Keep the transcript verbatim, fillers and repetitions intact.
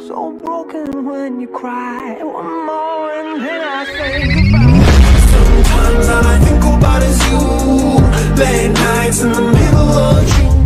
So broken when you cry. One more and then I say goodbye. Sometimes all I think about is you. Late nights in the middle of June.